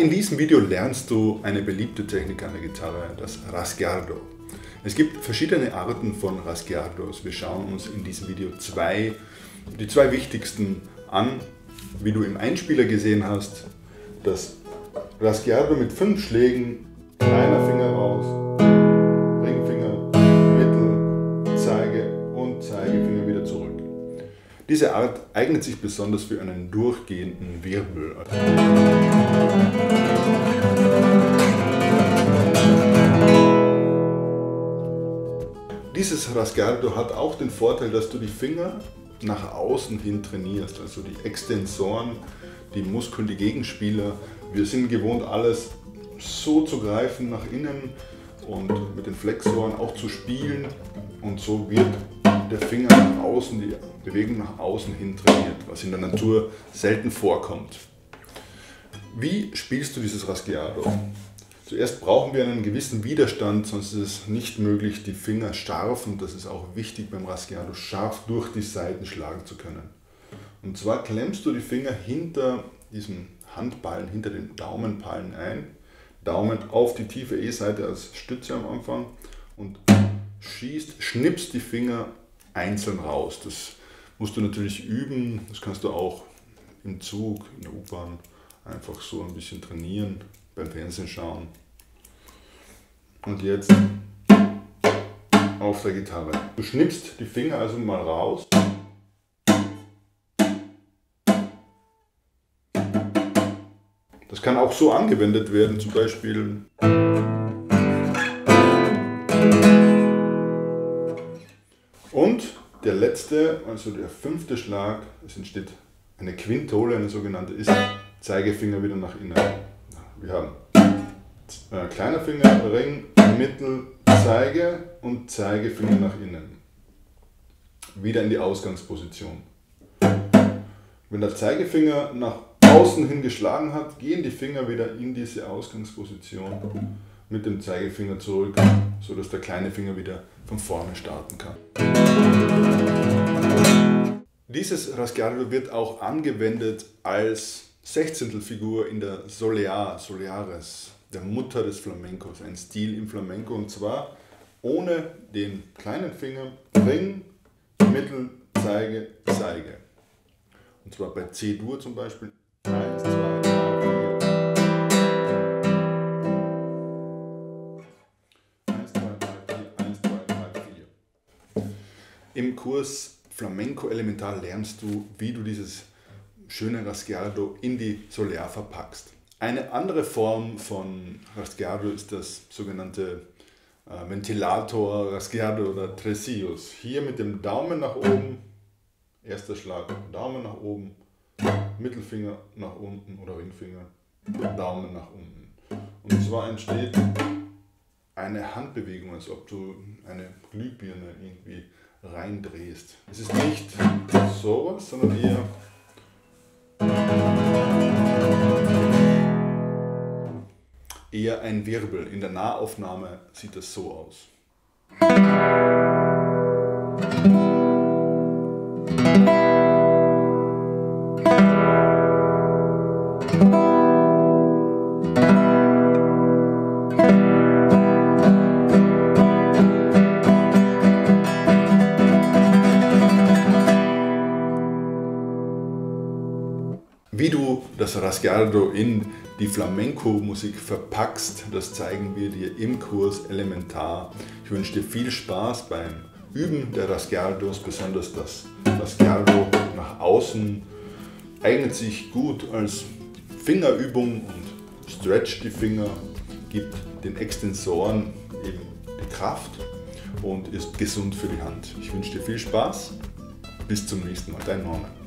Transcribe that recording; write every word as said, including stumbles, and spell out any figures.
In diesem Video lernst du eine beliebte Technik an der Gitarre, das Rasguardo. Es gibt verschiedene Arten von Rasguardos. Wir schauen uns in diesem Video zwei, die zwei wichtigsten an. Wie du im Einspieler gesehen hast, das Rasguardo mit fünf Schlägen, kleiner Finger raus, Ringfinger, Mittel, Zeige und Zeigefinger wieder zurück. Diese Art eignet sich besonders für einen durchgehenden Wirbel. Dieses Rasguardo hat auch den Vorteil, dass du die Finger nach außen hin trainierst, also die Extensoren, die Muskeln, die Gegenspieler. Wir sind gewohnt, alles so zu greifen nach innen und mit den Flexoren auch zu spielen, und so wird der Finger nach außen, die Bewegung nach außen hin trainiert, was in der Natur selten vorkommt. Wie spielst du dieses Rasguardo? Zuerst brauchen wir einen gewissen Widerstand, sonst ist es nicht möglich, die Finger scharf, und das ist auch wichtig beim Rasguardo, scharf durch die Saiten schlagen zu können. Und zwar klemmst du die Finger hinter diesem Handballen, hinter den Daumenballen ein, Daumen auf die tiefe E-Saite als Stütze am Anfang und schießt, schnippst die Finger einzeln raus. Das musst du natürlich üben, das kannst du auch im Zug, in der U-Bahn einfach so ein bisschen trainieren, beim Fernsehen schauen. Und jetzt auf der Gitarre. Du schnippst die Finger also mal raus. Das kann auch so angewendet werden, zum Beispiel. Und der letzte, also der fünfte Schlag, es entsteht eine Quintole, eine sogenannte, ist Zeigefinger wieder nach innen. Wir haben äh, kleiner Finger, Ring, Mittel, Zeige und Zeigefinger nach innen. Wieder in die Ausgangsposition. Wenn der Zeigefinger nach außen hin geschlagen hat, gehen die Finger wieder in diese Ausgangsposition mit dem Zeigefinger zurück, sodass der kleine Finger wieder von vorne starten kann. Dieses Rasguardo wird auch angewendet als Sechzehntelfigur in der Soleá, Soleares, der Mutter des Flamencos, ein Stil im Flamenco, und zwar ohne den kleinen Finger, Ring, Mittel, Zeige, Zeige. Und zwar bei C-Dur zum Beispiel. eins, zwei, drei, vier. eins, zwei, drei, vier. eins, zwei, drei, vier. Im Kurs Flamenco Elementar lernst du, wie du dieses schöne Rasguardo in die Soleá verpackst. Eine andere Form von Rasguardo ist das sogenannte äh, Ventilator Rasguardo oder Tresillos. Hier mit dem Daumen nach oben, erster Schlag, Daumen nach oben, Mittelfinger nach unten oder Ringfinger, Daumen nach unten. Und zwar entsteht eine Handbewegung, als ob du eine Glühbirne irgendwie reindrehst. Es ist nicht sowas, sondern eher eher ein Wirbel. In der Nahaufnahme sieht das so aus. Wie du das Rasguardo in die Flamenco-Musik verpackst, das zeigen wir dir im Kurs Elementar. Ich wünsche dir viel Spaß beim Üben der Rasguardos, besonders das Rasguardo nach außen eignet sich gut als Fingerübung und stretcht die Finger, gibt den Extensoren eben die Kraft und ist gesund für die Hand. Ich wünsche dir viel Spaß, bis zum nächsten Mal, dein Norman.